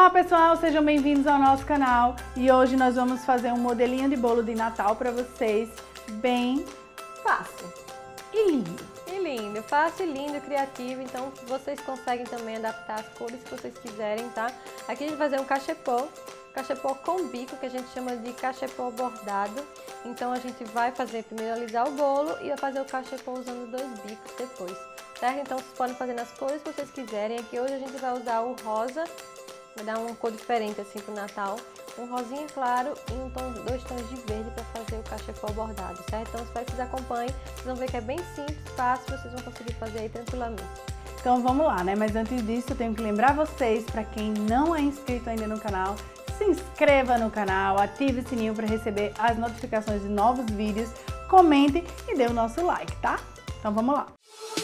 Olá pessoal, sejam bem-vindos ao nosso canal e hoje nós vamos fazer um modelinho de bolo de Natal para vocês, bem fácil e lindo. Fácil, lindo, criativo, então vocês conseguem também adaptar as cores que vocês quiserem, tá? Aqui a gente vai fazer um cachepô com bico, que a gente chama de cachepô bordado. Então a gente vai fazer primeiro alisar o bolo e vai fazer o cachepô usando 2 bicos depois, certo? Então vocês podem fazer nas cores que vocês quiserem. Aqui hoje a gente vai usar o rosa, vai dar uma cor diferente assim pro Natal. Um rosinha claro e 2 tons de verde para fazer o cachepô bordado, certo? Então espero que vocês acompanhem, vocês vão ver que é bem simples, fácil, vocês vão conseguir fazer aí tranquilamente. Então vamos lá, né? Mas antes disso eu tenho que lembrar vocês, para quem não é inscrito ainda no canal, se inscreva no canal, ative o sininho para receber as notificações de novos vídeos, comente e dê o nosso like, tá? Então vamos lá!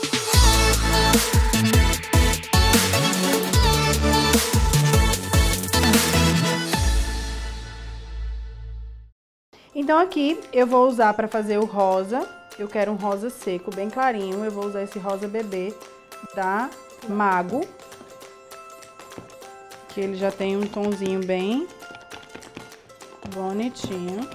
Então aqui eu vou usar para fazer o rosa, eu quero um rosa seco, bem clarinho, eu vou usar esse rosa bebê da Mago, que ele já tem um tonzinho bem bonitinho.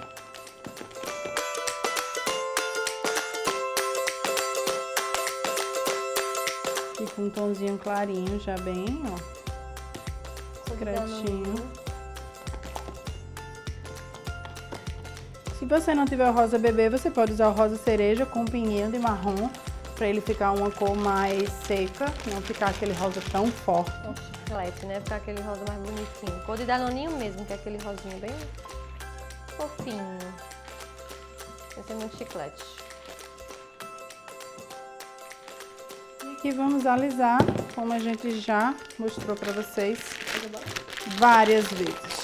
E com um tonzinho clarinho já bem, ó, discretinho. Se você não tiver o rosa bebê, você pode usar o rosa cereja com um pinguinho de marrom, para ele ficar uma cor mais seca, não ficar aquele rosa tão forte. Um chiclete, né? Ficar aquele rosa mais bonitinho. Cor de danoninho mesmo, que é aquele rosinho bem fofinho. Esse é muito chiclete. E aqui vamos alisar, como a gente já mostrou para vocês várias vezes.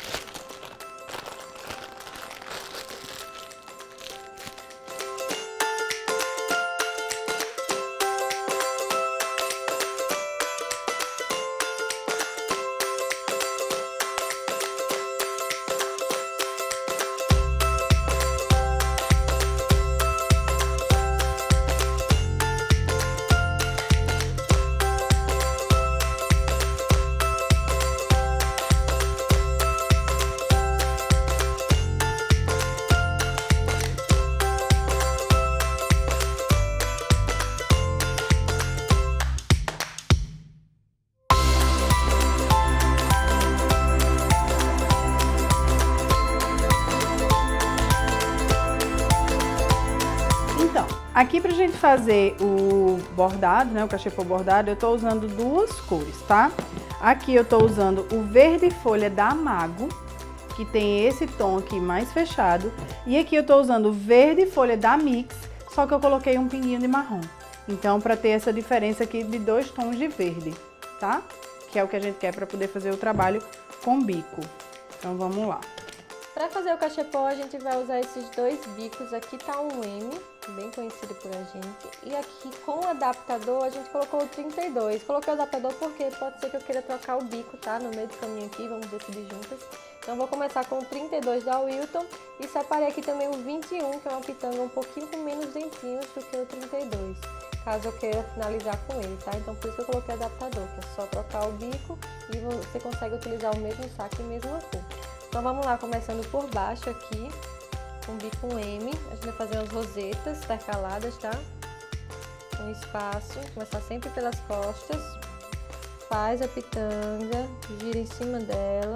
Aqui pra gente fazer o bordado, né, o cachepô bordado, eu tô usando 2 cores, tá? Aqui eu tô usando o verde folha da Mago, que tem esse tom aqui mais fechado. E aqui eu tô usando o verde folha da Mix, só que eu coloquei um pinguinho de marrom. Então, pra ter essa diferença aqui de 2 tons de verde, tá? Que é o que a gente quer pra poder fazer o trabalho com bico. Então, vamos lá. Para fazer o cachepô, a gente vai usar esses 2 bicos. Aqui tá um M, bem conhecido por a gente. E aqui com o adaptador, a gente colocou o 32. Coloquei o adaptador porque pode ser que eu queira trocar o bico, tá? No meio do caminho aqui, vamos decidir juntas. Então, vou começar com o 32 da Wilton. E separei aqui também o 21, que é uma pitanga um pouquinho com menos dentinhos do que o 32. Caso eu queira finalizar com ele, tá? Então, por isso que eu coloquei o adaptador, que é só trocar o bico e você consegue utilizar o mesmo saco e mesma cor. Então vamos lá, começando por baixo aqui, com bico M, a gente vai fazer umas rosetas intercaladas, tá? Um espaço, começar sempre pelas costas, faz a pitanga, gira em cima dela.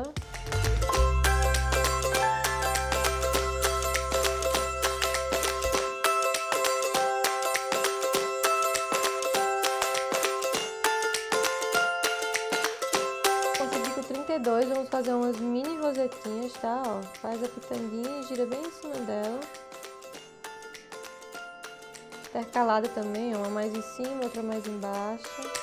Vamos fazer umas mini rosetinhas, tá? Ó, faz a pitanguinha, gira bem em cima dela. Intercalada também, ó, uma mais em cima, outra mais embaixo.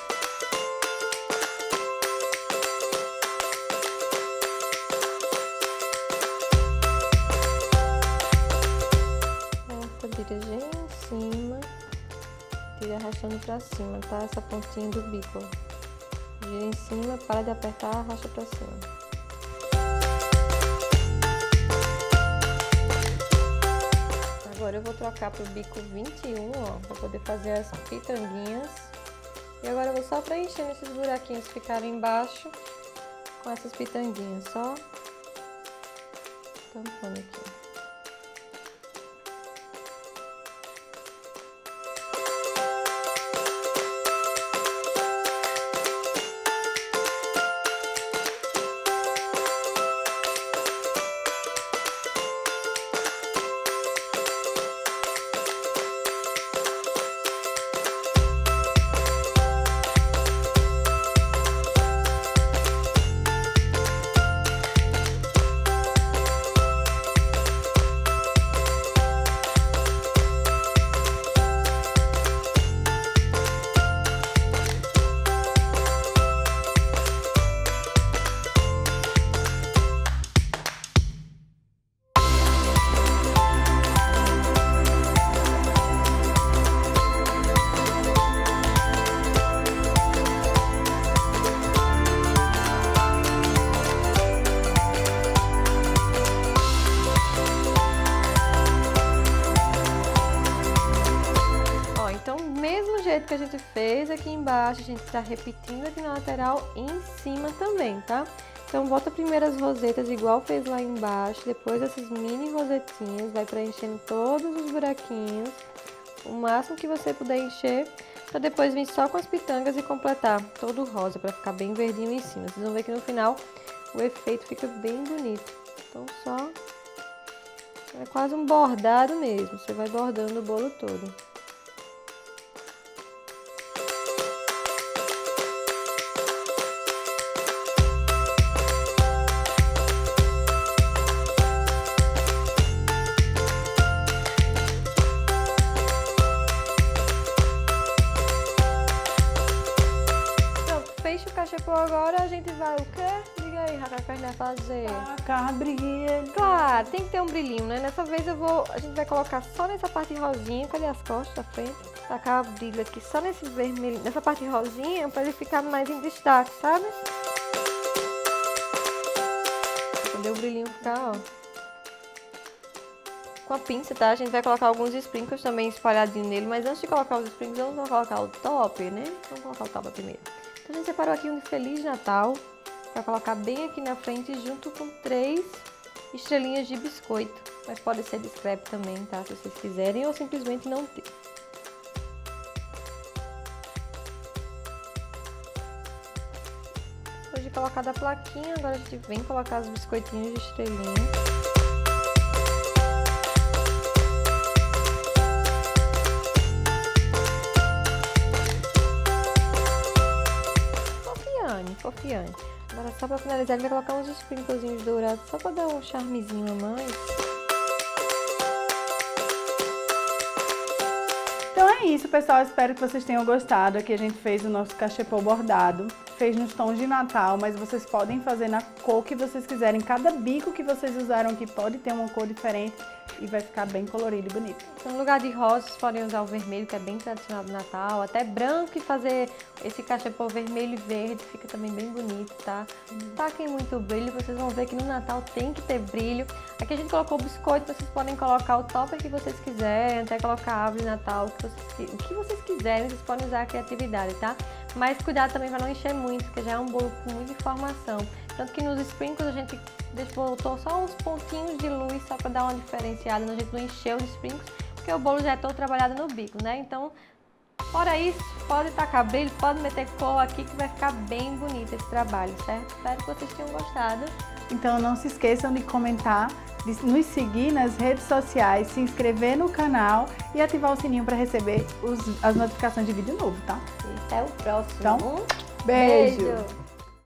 Corta, vira em cima, tira arrastando pra cima, tá? Essa pontinha do bico, ó. Gira em cima, para de apertar, arrasta pra cima. Agora eu vou trocar pro bico 21, ó, pra poder fazer as pitanguinhas. E agora eu vou só preenchendo esses buraquinhos que ficaram embaixo com essas pitanguinhas, só tampando aqui. Que a gente fez aqui embaixo, a gente tá repetindo aqui na lateral e em cima também, tá? Então bota primeiro as rosetas igual fez lá embaixo, depois essas mini rosetinhas, vai preenchendo todos os buraquinhos, o máximo que você puder encher, pra depois vir só com as pitangas e completar todo o rosa, pra ficar bem verdinho em cima. Vocês vão ver que no final o efeito fica bem bonito. Então só, é quase um bordado mesmo, você vai bordando o bolo todo. Fecha o cachepô agora, a gente vai o quê? Diga aí, Raquel, que a gente vai fazer? Tacar brilho. Claro, tem que ter um brilhinho, né? Nessa vez a gente vai colocar só nessa parte rosinha, cadê as costas da frente? Tacar brilho aqui só nesse vermelho, nessa parte rosinha, pra ele ficar mais em destaque, sabe? Cadê o brilhinho ficar, ó? Com a pinça, tá? A gente vai colocar alguns sprinkles também espalhadinhos nele, mas antes de colocar os sprinkles, vamos colocar o topper, né? Vamos colocar o topper primeiro. Então, a gente separou aqui um Feliz Natal para colocar bem aqui na frente junto com 3 estrelinhas de biscoito. Mas pode ser de scrap também, tá? Se vocês quiserem ou simplesmente não ter. Depois de colocar da plaquinha, agora a gente vem colocar os biscoitinhos de estrelinha. Fofiane. Agora só pra finalizar, a gente vai colocar uns sprinklezinhos dourados, só pra dar um charmezinho a mais. Então é isso, pessoal. Espero que vocês tenham gostado. Aqui a gente fez o nosso cachepô bordado. Fez nos tons de Natal, mas vocês podem fazer na cor que vocês quiserem. Cada bico que vocês usaram aqui pode ter uma cor diferente e vai ficar bem colorido e bonito. Então, no lugar de rosa, vocês podem usar o vermelho, que é bem tradicional do Natal. Até branco, e fazer esse cachepô vermelho e verde, fica também bem bonito, tá? Taquem muito brilho, vocês vão ver que no Natal tem que ter brilho. Aqui a gente colocou o biscoito, vocês podem colocar o topper que vocês quiserem, até colocar a árvore de Natal, o que vocês quiserem, vocês podem usar a criatividade, tá? Mas cuidado também para não encher muito, porque já é um bolo com muita informação. Tanto que nos sprinkles a gente botou só uns pontinhos de luz, só para dar uma diferenciada, a gente não encheu os sprinkles, porque o bolo já é todo trabalhado no bico, né? Então, fora isso, pode tacar brilho, pode meter cor aqui, que vai ficar bem bonito esse trabalho, certo? Espero que vocês tenham gostado. Então não se esqueçam de comentar, de nos seguir nas redes sociais, se inscrever no canal e ativar o sininho para receber as notificações de vídeo novo, tá? E até o próximo. Então, beijo!